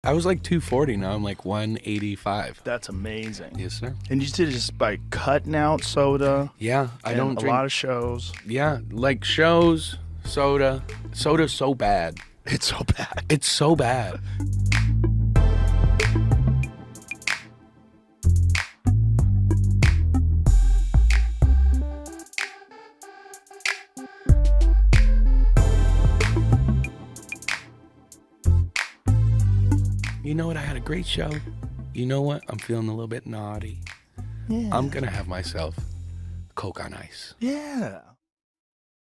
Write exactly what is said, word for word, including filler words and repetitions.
I was like two forty. Now I'm like one eighty-five. That's amazing. Yes, sir. And you did it just by cutting out soda. Yeah, I don't a drink. lot of shows. Yeah, like shows, soda. Soda's so bad. It's so bad. It's so bad. You know what? I had a great show. You know what? I'm feeling a little bit naughty. Yeah. I'm going to have myself Coke on Ice. Yeah.